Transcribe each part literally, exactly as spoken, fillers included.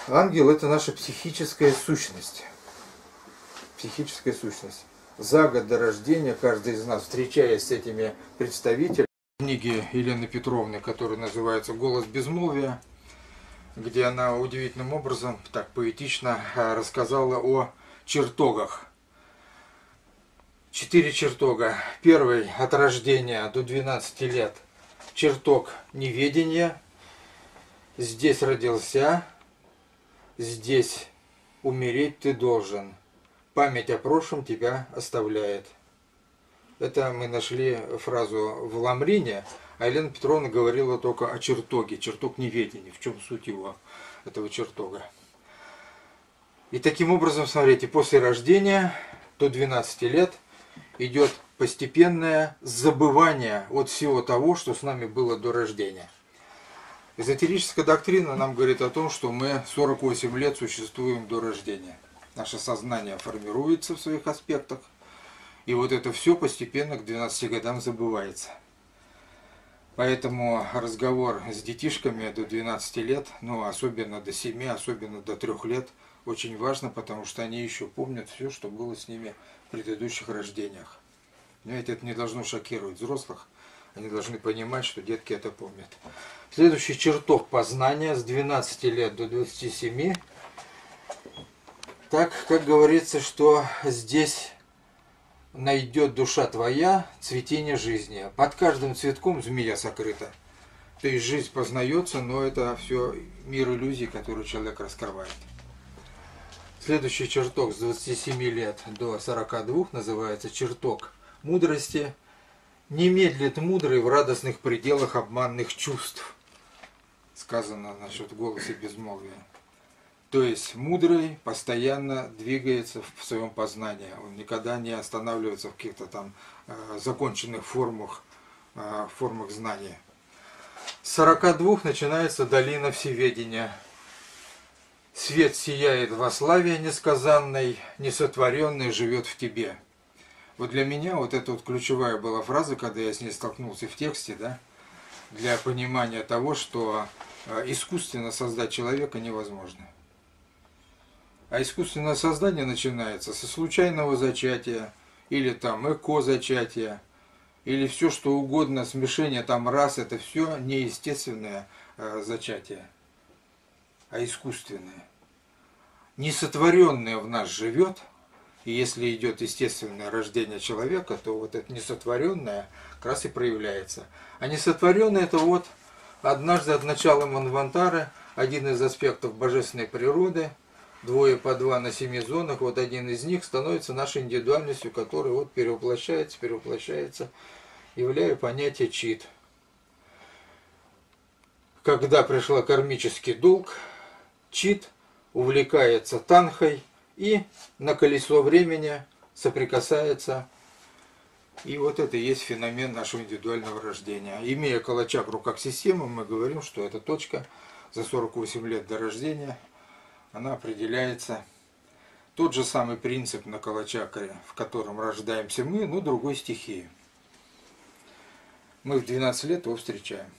Ангел – это наша психическая сущность. Психическая сущность. За год до рождения каждый из нас, встречаясь с этими представителями, в книге Елены Петровны, которая называется «Голос безмолвия», где она удивительным образом, так поэтично, рассказала о чертогах. Четыре чертога. Первый – от рождения до двенадцати лет. Чертог неведения. Здесь родился, здесь умереть ты должен. Память о прошлом тебя оставляет. Это мы нашли фразу в Ламрине, а Елена Петровна говорила только о чертоге, чертог неведения, в чем суть его, этого чертога. И таким образом, смотрите, после рождения до двенадцати лет идет постепенное забывание от всего того, что с нами было до рождения. Эзотерическая доктрина нам говорит о том, что мы сорок восемь лет существуем до рождения. Наше сознание формируется в своих аспектах, и вот это все постепенно к двенадцати годам забывается. Поэтому разговор с детишками до двенадцати лет, ну особенно до семи, особенно до трёх лет, очень важно, потому что они еще помнят все, что было с ними в предыдущих рождениях. Понимаете, это не должно шокировать взрослых, они должны понимать, что детки это помнят. Следующий чертог познания с двенадцати лет до двадцати семи. Так, как говорится, что здесь найдет душа твоя цветение жизни. Под каждым цветком змея сокрыта. То есть жизнь познается, но это все мир иллюзий, который человек раскрывает. Следующий чертог с двадцати семи лет до сорока двух называется чертог мудрости. Не медлит мудрый в радостных пределах обманных чувств. Сказано насчет голоса безмолвия. То есть мудрый постоянно двигается в своем познании. Он никогда не останавливается в каких-то там э, законченных формах, э, формах знания. С сорока двух начинается долина всеведения. Свет сияет во славе несказанной, несотворенный живет в тебе. Вот для меня вот эта вот ключевая была фраза, когда я с ней столкнулся в тексте, да, для понимания того, что искусственно создать человека невозможно. А искусственное создание начинается со случайного зачатия, или там эко-зачатия, или все что угодно, смешение там рас, это все не естественное э, зачатие, а искусственное. Несотворенное в нас живет, и если идет естественное рождение человека, то вот это несотворенное как раз и проявляется. А несотворенное это вот однажды от начала Манвантары, один из аспектов божественной природы, двое по два на семи зонах, вот один из них становится нашей индивидуальностью, которая вот перевоплощается, перевоплощается, являя понятие чит. Когда пришла кармический долг, чит увлекается танхой и на колесо времени соприкасается. И вот это и есть феномен нашего индивидуального рождения. Имея Калачакру как систему, мы говорим, что эта точка за сорок восемь лет до рождения, она определяется. Тот же самый принцип на Калачакре, в котором рождаемся мы, но другой стихии. Мы в двенадцать лет его встречаем.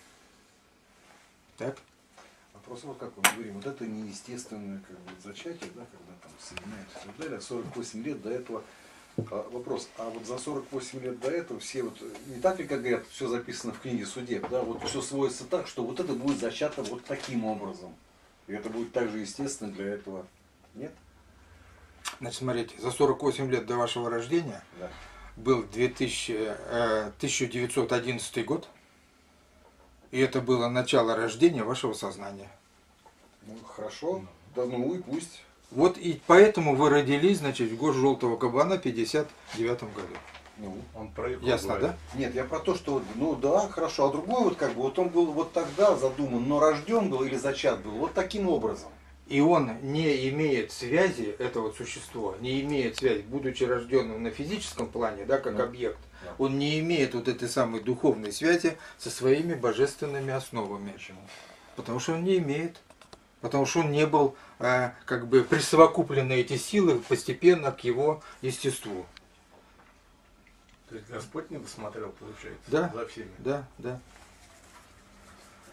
Так? Вопрос вот как мы говорим, вот это неестественное как бы, зачатие, да, когда там соединяются и так далее, сорок восемь лет до этого. Вопрос, а вот за сорок восемь лет до этого все вот, не так ли, как говорят, все записано в книге судеб, да, вот все сводится так, что вот это будет зачато вот таким образом. И это будет также естественно для этого, нет? Значит, смотрите, за сорок восемь лет до вашего рождения, да, был тысяча девятьсот одиннадцатый год, и это было начало рождения вашего сознания. Ну, хорошо, да ну и пусть. Вот и поэтому вы родились, значит, в год желтого кабана в пятьдесят девятом году. Ну, он проехал. Ясно, да? Нет, я про то, что, ну да, хорошо, а другой вот как бы, вот он был вот тогда задуман, но рожден был или зачат был вот таким образом. И он не имеет связи, это вот существо, не имеет связи, будучи рожденным на физическом плане, да, как да. объект, да. он не имеет вот этой самой духовной связи со своими божественными основами. Почему? Потому что он не имеет. Потому что он не был э, как бы присовокуплены эти силы постепенно к его естеству. То есть Господь не досмотрел, получается, да, за всеми. Да, да.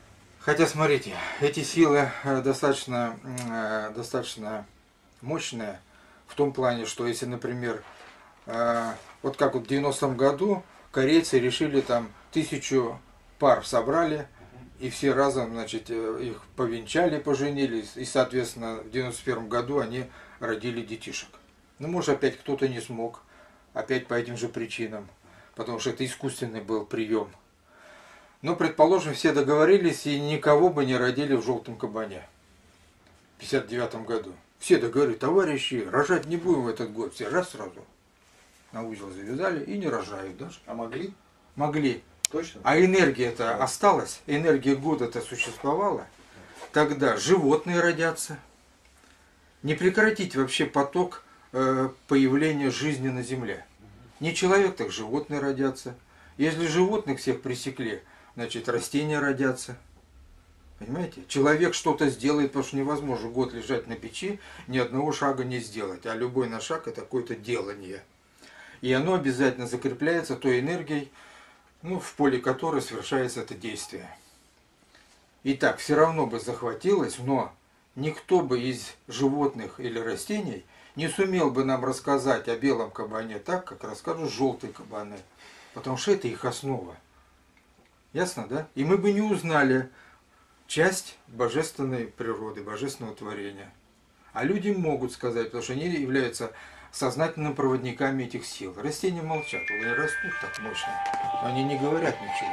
Хотя, смотрите, эти силы э, достаточно, э, достаточно мощные в том плане, что если, например, э, вот как вот в девяностом году корейцы решили там тысячу пар собрали, и все разом, значит, э, их повенчали, поженились, и, соответственно, в девяносто первом году они родили детишек. Ну, может, опять кто-то не смог, опять по этим же причинам, потому что это искусственный был прием. Но, предположим, все договорились и никого бы не родили в желтом кабане в пятьдесят девятом году. Все договорились: товарищи, рожать не будем в этот год. Все раз сразу на узел завязали и не рожают даже. А могли? Могли. Точно? А энергия-то осталась, энергия года-то существовала. Тогда животные родятся. Не прекратить вообще поток э, появления жизни на Земле. Не человек, так животные родятся. Если животных всех пресекли, значит, растения родятся. Понимаете? Человек что-то сделает, потому что невозможно год лежать на печи, ни одного шага не сделать. А любой наш шаг – это какое-то делание. И оно обязательно закрепляется той энергией, ну, в поле которой совершается это действие. Итак, все равно бы захватилось, но никто бы из животных или растений не сумел бы нам рассказать о белом кабане так, как расскажут желтые кабаны. Потому что это их основа. Ясно, да? И мы бы не узнали часть божественной природы, божественного творения. А люди могут сказать, потому что они являются сознательными проводниками этих сил. Растения молчат, они растут так мощно, но они не говорят ничего.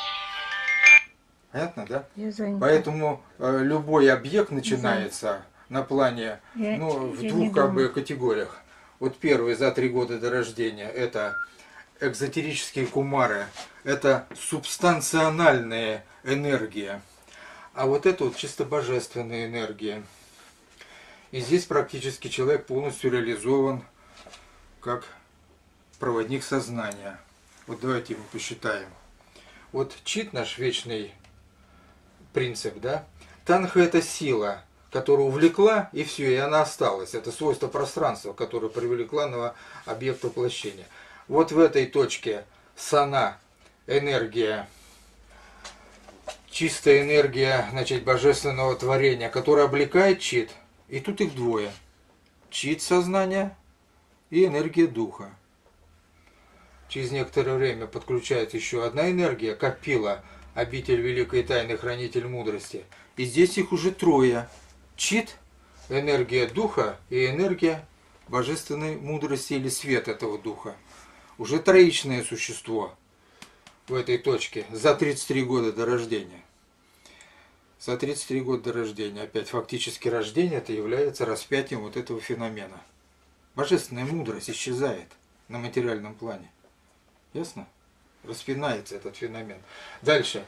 Понятно, да? Поэтому э, любой объект начинается на плане, я, ну, в я двух как бы категориях. Вот первый за три года до рождения – это экзотерические кумары, это субстанциональная энергия. А вот это вот чисто божественная энергия. И здесь практически человек полностью реализован как проводник сознания. Вот давайте мы посчитаем. Вот чит, наш вечный принцип, да? Танха – это сила, которая увлекла, и все, и она осталась. Это свойство пространства, которое привлекла на объект воплощения. Вот в этой точке сана, энергия, чистая энергия, значит, божественного творения, которая облекает чит. И тут их двое. Чит сознания и энергия духа. Через некоторое время подключается еще одна энергия, как пила, обитель великой тайны, хранитель мудрости. И здесь их уже трое. Чит, энергия духа и энергия божественной мудрости или свет этого духа. Уже троичное существо в этой точке за тридцать три года до рождения. За тридцать три года до рождения. Опять фактически рождение это является распятием вот этого феномена. Божественная мудрость исчезает на материальном плане. Ясно? Распинается этот феномен. Дальше.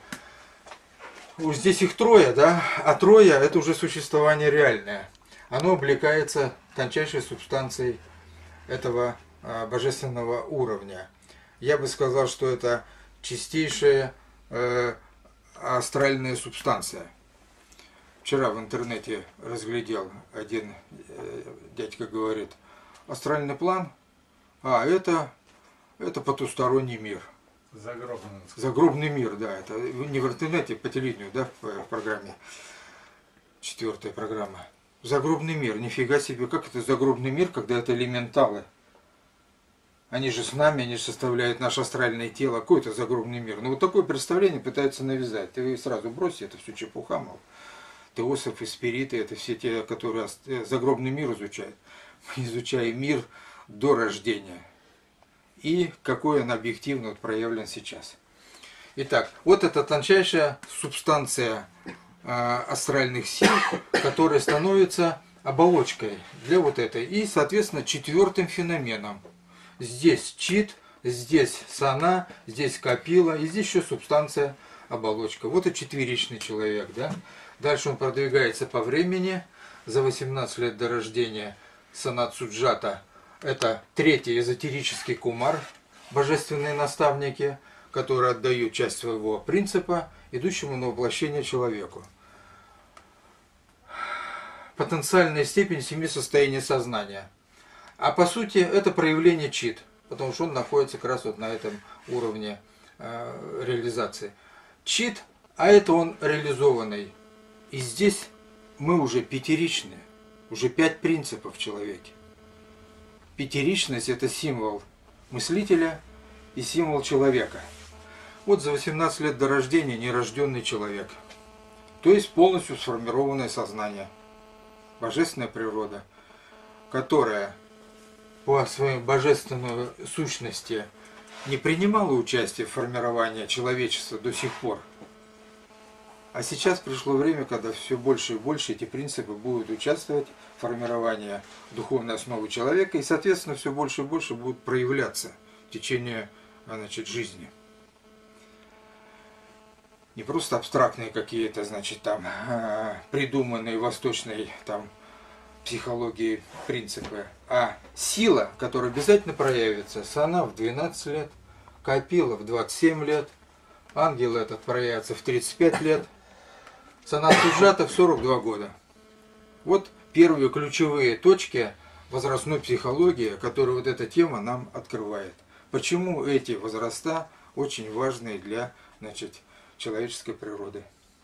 Вот здесь их трое, да? А трое это уже существование реальное. Оно облекается тончайшей субстанцией этого а, божественного уровня. Я бы сказал, что это чистейшая э, астральная субстанция. Вчера в интернете разглядел, один э, дядька говорит: астральный план, а это, это потусторонний мир. Загробный. Загробный мир, да. Это не в интернете, по телевидению, да, в, в программе. Четвертая программа. Загробный мир. Нифига себе, как это загробный мир, когда это элементалы. Они же с нами, они же составляют наше астральное тело. Какой это загробный мир? Ну вот такое представление пытаются навязать. Ты сразу бросьте, это все чепуха, мол. Теософы, спириты, это все те, которые загробный мир изучают. Мы изучаем мир до рождения. И какой он объективно вот проявлен сейчас. Итак, вот эта тончайшая субстанция э, астральных сил, которая становится оболочкой для вот этой. И, соответственно, четвертым феноменом. Здесь чит, здесь сана, здесь капила, и здесь еще субстанция оболочка. Вот и четверичный человек, да? Дальше он продвигается по времени. За восемнадцать лет до рождения Санат Суджата – это третий эзотерический кумар, божественные наставники, которые отдают часть своего принципа идущему на воплощение человеку. Потенциальная степень семи состояний сознания. А по сути это проявление чит, потому что он находится как раз вот на этом уровне э, реализации. Чит А это он реализованный. И здесь мы уже пятеричные, уже пять принципов в человеке. Пятеричность – это символ мыслителя и символ человека. Вот за восемнадцать лет до рождения нерожденный человек. То есть полностью сформированное сознание. Божественная природа, которая по своей божественной сущности не принимала участие в формировании человечества до сих пор. А сейчас пришло время, когда все больше и больше эти принципы будут участвовать в формировании духовной основы человека, и, соответственно, все больше и больше будут проявляться в течение, значит, жизни. Не просто абстрактные какие-то, значит, там придуманные восточной там психологией принципы, а сила, которая обязательно проявится. Сана в двенадцать лет, Капила в двадцать семь лет, ангел этот проявится в тридцать пять лет, Санат Суджата в сорок два года. Вот первые ключевые точки возрастной психологии, которые вот эта тема нам открывает. Почему эти возраста очень важны для, значит, человеческой природы.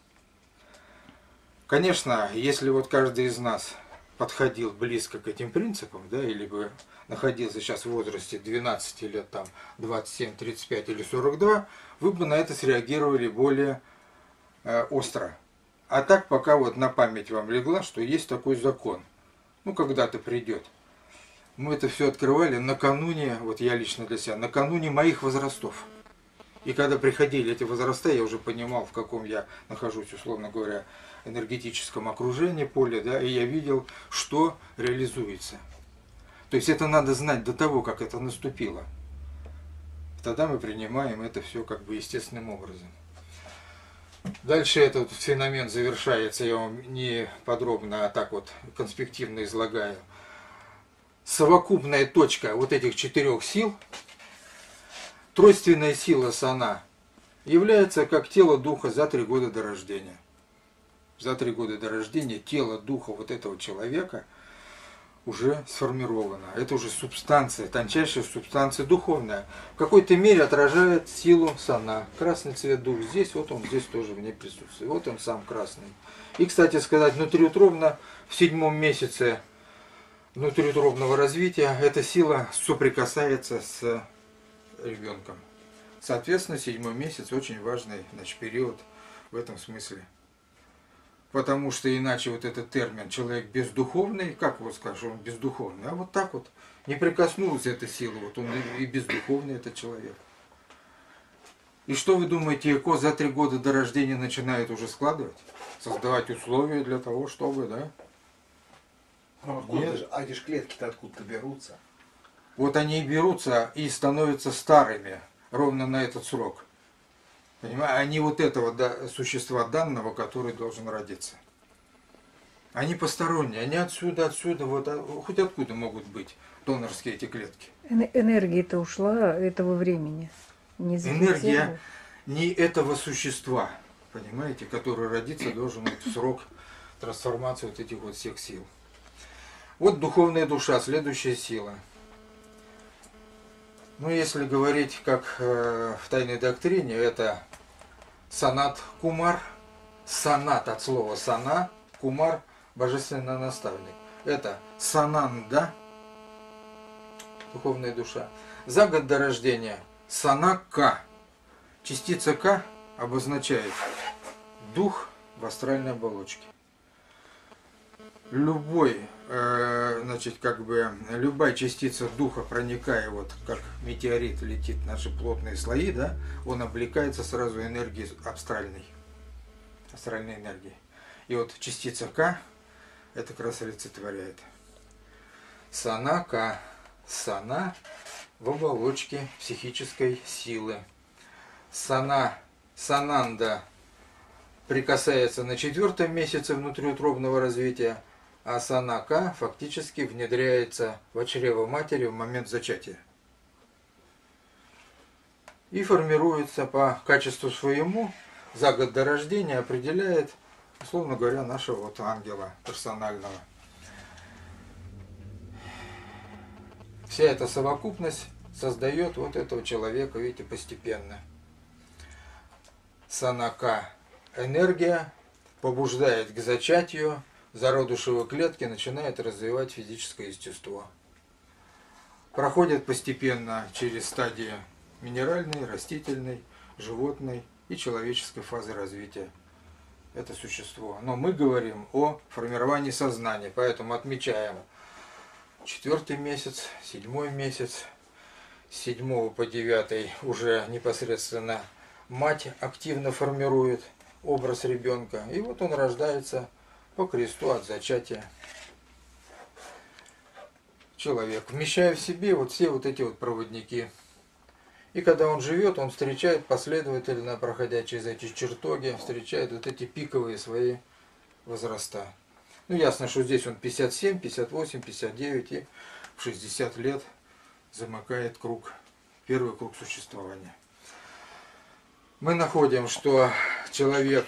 Конечно, если вот каждый из нас подходил близко к этим принципам, да, или бы находился сейчас в возрасте двенадцати лет, там, двадцать семь, тридцать пять или сорок два, вы бы на это среагировали более э, остро. А так пока вот на память вам легла, что есть такой закон. Ну, когда-то придет. Мы это все открывали накануне, вот я лично для себя, накануне моих возрастов. И когда приходили эти возраста, я уже понимал, в каком я нахожусь, условно говоря, энергетическом окружении, поле, да, и я видел, что реализуется. То есть это надо знать до того, как это наступило. Тогда мы принимаем это все как бы естественным образом. Дальше этот феномен завершается, я вам не подробно, а так вот конспективно излагаю. Совокупная точка вот этих четырех сил, тройственная сила Сана, является как тело духа за три года до рождения. За три года до рождения тело духа вот этого человека уже сформировано. Это уже субстанция, тончайшая субстанция духовная. В какой-то мере отражает силу Сана. Красный цвет дух здесь, вот он здесь тоже в ней присутствует. Вот он сам красный. И, кстати сказать, внутриутробно в седьмом месяце внутриутробного развития эта сила соприкасается с ребенком. Соответственно, седьмой месяц очень важный, значит, период в этом смысле. Потому что иначе вот этот термин «человек бездуховный», как его скажешь, он бездуховный, а вот так вот не прикоснулась эта сила, вот он и бездуховный этот человек. И что вы думаете, ЭКО за три года до рождения начинает уже складывать? Создавать условия для того, чтобы, да? Ну, откуда же, а эти же клетки-то откуда-то берутся? Вот они и берутся и становятся старыми ровно на этот срок. Понимаете? Они вот этого да, существа данного, который должен родиться. Они посторонние, они отсюда, отсюда, вот, хоть откуда могут быть донорские эти клетки. Энергия-то ушла этого времени. Не Энергия не этого существа, понимаете, который родиться должен вот в срок трансформации вот этих вот всех сил. Вот духовная душа, следующая сила. Ну, если говорить как э, в тайной доктрине, это Санат Кумар. Санат от слова сана, Кумар – божественный наставник. Это Сананда, духовная душа. За год до рождения Сана К. Частица К обозначает дух в астральной оболочке. Любой, э, значит, как бы, любая частица духа, проникая, вот как метеорит летит в наши плотные слои, да, он облекается сразу энергией астральной, астральной энергией. И вот частица К это как раз олицетворяет. Сана К. Сана в оболочке психической силы. Сана, Сананда прикасается на четвертом месяце внутриутробного развития, а Санака фактически внедряется в чрево матери в момент зачатия. И формируется по качеству своему, за год до рождения определяет, условно говоря, нашего вот ангела персонального. Вся эта совокупность создает вот этого человека, видите, постепенно. Санака энергия побуждает к зачатию, зародышевые клетки начинают развивать физическое естество. Проходят постепенно через стадии минеральной, растительной, животной и человеческой фазы развития. Это существо. Но мы говорим о формировании сознания, поэтому отмечаем четвертый месяц, седьмой месяц, с седьмого по девятый уже непосредственно мать активно формирует образ ребенка. И вот он рождается по кресту от зачатия. Человек, вмещая в себе вот все вот эти вот проводники. И когда он живет, он встречает последовательно, проходя через эти чертоги, встречает вот эти пиковые свои возраста. Ну, ясно, что здесь он пятьдесят семь, пятьдесят восемь, пятьдесят девять и в шестьдесят лет замыкает круг, первый круг существования. Мы находим, что человек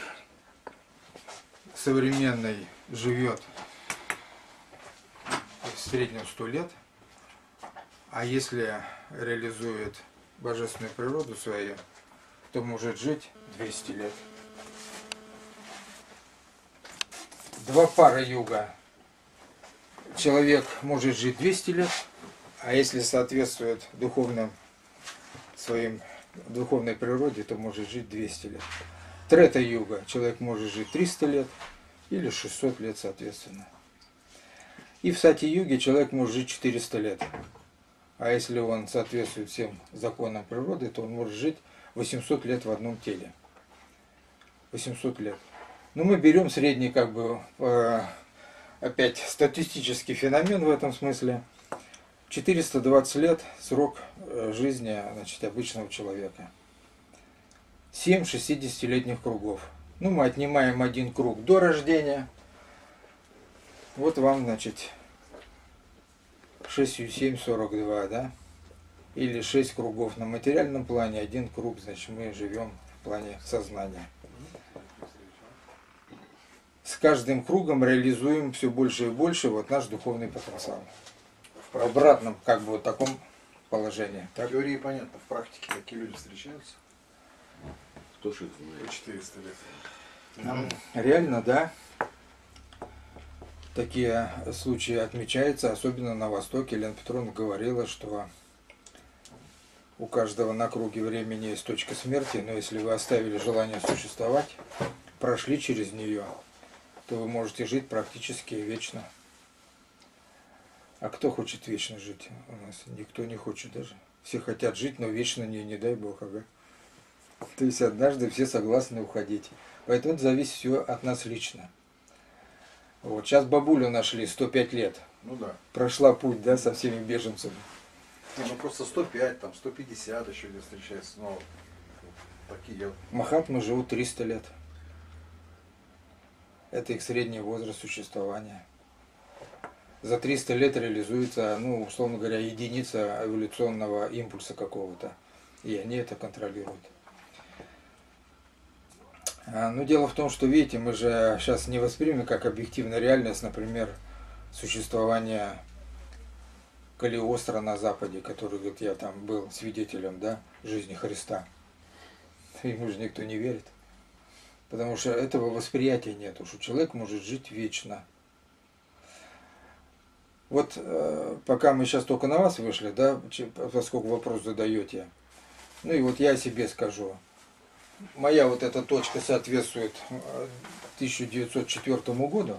современный живет в среднем сто лет, а если реализует божественную природу свою, то может жить двести лет. Два пара юга. Человек может жить двести лет, а если соответствует духовным своим духовной природе, то может жить двести лет. Трета-юга. Человек может жить триста лет или шестьсот лет, соответственно. И в сати-юге человек может жить четыреста лет. А если он соответствует всем законам природы, то он может жить восемьсот лет в одном теле. восемьсот лет. Но мы берем средний, как бы, опять статистический феномен в этом смысле. четыреста двадцать лет срок жизни, значит, обычного человека. семь шестидесятилетних кругов. Ну, мы отнимаем один круг до рождения. Вот вам, значит, шесть и семь, сорок два, да? Или шесть кругов на материальном плане, один круг, значит, мы живем в плане сознания. С каждым кругом реализуем все больше и больше вот наш духовный потенциал. В обратном, как бы, вот таком положении. В теории понятно, в практике такие люди встречаются. Кто ж их знает? По четыреста лет. Mm. Реально, да. Такие случаи отмечаются, особенно на Востоке. Елена Петровна говорила, что у каждого на круге времени есть точка смерти, но если вы оставили желание существовать, прошли через нее, то вы можете жить практически вечно. А кто хочет вечно жить? У нас никто не хочет даже. Все хотят жить, но вечно не, не дай Бог. Ага. То есть однажды все согласны уходить. Поэтому это зависит все от нас лично. Вот. Сейчас бабулю нашли, сто пять лет. Ну да. Прошла путь, да, со всеми беженцами. Не, ну просто сто пять, там сто пятьдесят еще где встречается. Но такие. Махатмы живут триста лет. Это их средний возраст существования. За триста лет реализуется, ну, условно говоря, единица эволюционного импульса какого-то. И они это контролируют. Но дело в том, что, видите, мы же сейчас не воспримем как объективную реальность, например, существование Калиостро на Западе, который, говорит, я там был свидетелем, да, жизни Христа. Ему же никто не верит. Потому что этого восприятия нет, что человек может жить вечно. Вот э, пока мы сейчас только на вас вышли, да, поскольку вопрос задаете, ну и вот я о себе скажу. Моя вот эта точка соответствует тысяча девятьсот четвёртому году.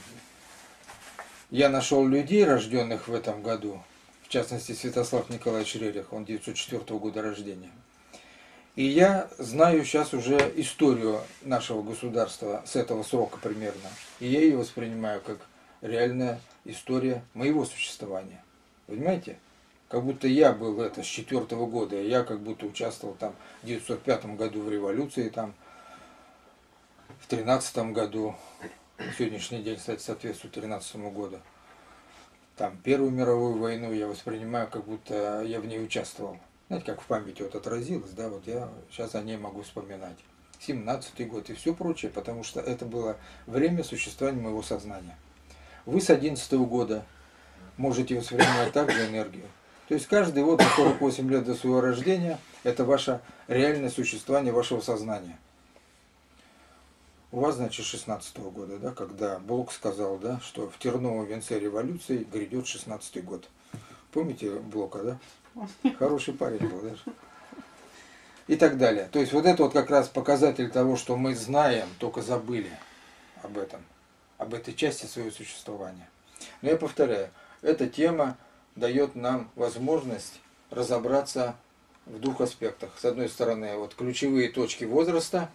Я нашел людей, рожденных в этом году, в частности Святослав Николаевич Рерих, он девятьсот четвёртого года рождения. И я знаю сейчас уже историю нашего государства с этого срока примерно. И я ее воспринимаю как реальная история моего существования. Понимаете? Как будто я был это с четвёртого года, я как будто участвовал там в девятьсот пятом году в революции, там в тринадцатом году, сегодняшний день, кстати, соответствует тринадцатому году. Там Первую мировую войну я воспринимаю, как будто я в ней участвовал. Знаете, как в памяти вот отразилось, да, вот я сейчас о ней могу вспоминать. семнадцатый год и все прочее, потому что это было время существования моего сознания. Вы с одиннадцатого года можете воспринимать также энергию. То есть каждый год на сорок восемь лет до своего рождения это ваше реальное существование вашего сознания. У вас, значит, шестнадцатого года, да, когда Блок сказал, да, что в терновом венце революции грядет шестнадцатый год. Помните Блока, да? Хороший парень был даже. И так далее. То есть вот это вот как раз показатель того, что мы знаем, только забыли об этом, об этой части своего существования. Но я повторяю, эта тема дает нам возможность разобраться в двух аспектах. С одной стороны, вот ключевые точки возраста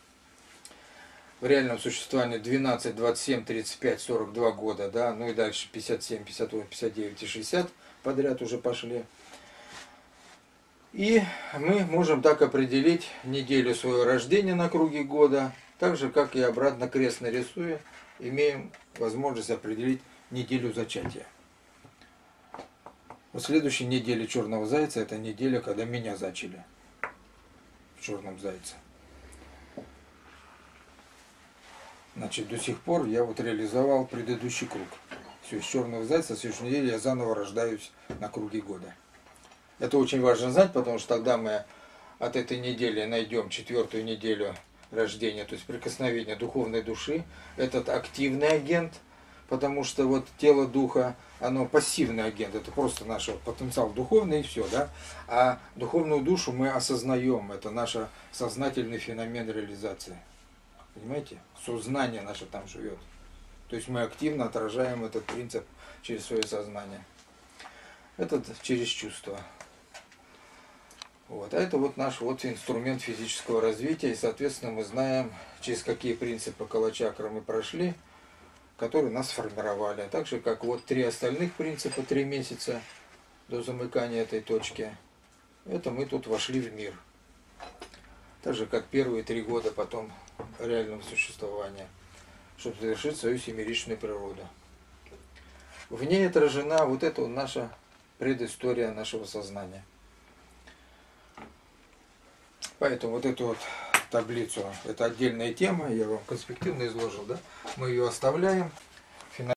в реальном существовании двенадцать, двадцать семь, тридцать пять, сорок два года, да, ну и дальше пятьдесят семь, пятьдесят восемь, пятьдесят девять и шестьдесят подряд уже пошли. И мы можем так определить неделю своего рождения на круге года, так же, как и обратно крест нарисуя, имеем возможность определить неделю зачатия. Вот следующая неделя черного зайца – это неделя, когда меня зачали в черном зайце. Значит, до сих пор я вот реализовал предыдущий круг. Все, из черного зайца, в следующей неделе я заново рождаюсь на круге года. Это очень важно знать, потому что тогда мы от этой недели найдем четвертую неделю рождения, то есть прикосновение духовной души. Этот активный агент, потому что вот тело духа, оно пассивный агент, это просто наш вот потенциал духовный и все, да. А духовную душу мы осознаем, это наш сознательный феномен реализации. Понимаете? Сознание наше там живет. То есть мы активно отражаем этот принцип через свое сознание. Это через чувство. Вот. А это вот наш вот инструмент физического развития. И, соответственно, мы знаем, через какие принципы кала-чакры мы прошли, которые нас сформировали. Так же, как вот три остальных принципа, три месяца до замыкания этой точки, это мы тут вошли в мир. Так же, как первые три года потом реального существования, чтобы завершить свою семеричную природу. В ней отражена вот эта вот наша предыстория нашего сознания. Поэтому вот эту вот таблицу, это отдельная тема, я вам конспективно изложил, да? Мы ее оставляем.